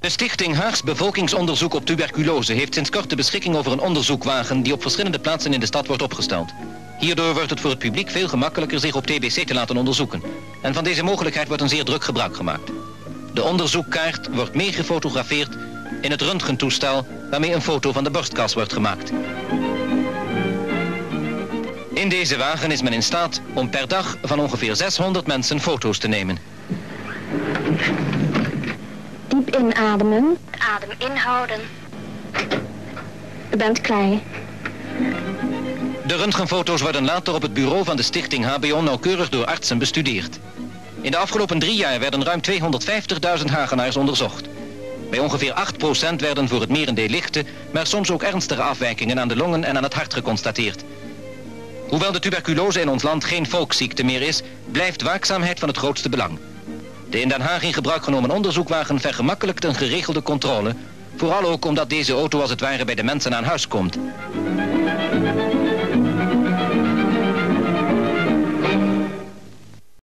De Stichting Haags Bevolkingsonderzoek op tuberculose heeft sinds kort de beschikking over een onderzoekwagen die op verschillende plaatsen in de stad wordt opgesteld. Hierdoor wordt het voor het publiek veel gemakkelijker zich op TBC te laten onderzoeken. En van deze mogelijkheid wordt een zeer druk gebruik gemaakt. De onderzoekkaart wordt mee gefotografeerd in het röntgentoestel waarmee een foto van de borstkas wordt gemaakt. In deze wagen is men in staat om per dag van ongeveer 600 mensen foto's te nemen. Diep inademen. Adem inhouden. U bent klei. De röntgenfoto's worden later op het bureau van de Stichting HBO nauwkeurig door artsen bestudeerd. In de afgelopen 3 jaar werden ruim 250.000 Hagenaars onderzocht. Bij ongeveer 8% werden voor het merendeel lichte, maar soms ook ernstige afwijkingen aan de longen en aan het hart geconstateerd. Hoewel de tuberculose in ons land geen volksziekte meer is, blijft waakzaamheid van het grootste belang. De in Den Haag in gebruik genomen onderzoekwagen vergemakkelijkt een geregelde controle, vooral ook omdat deze auto als het ware bij de mensen aan huis komt.